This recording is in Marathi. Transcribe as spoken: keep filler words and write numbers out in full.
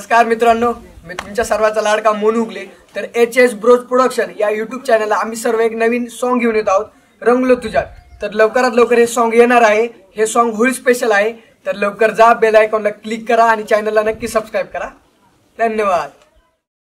नमस्कार मित्रांनो, मी तुमच्या सर्वांचा लाडका मोनू उगले। तर एच एस ब्रोज प्रोडक्शन या यूट्यूब चॅनलला आम्ही सर्व एक नवीन सॉन्ग घेऊन येत आहोत, रंगलो तुझ्यात। तर लवकरात लवकर हे सॉन्ग येणार आहे। हे सॉन्ग होळी स्पेशल आहे। तर लवकर जा, बेल आयकॉनला क्लिक करा आणि चॅनलला नक्की सबस्क्राइब करा। धन्यवाद।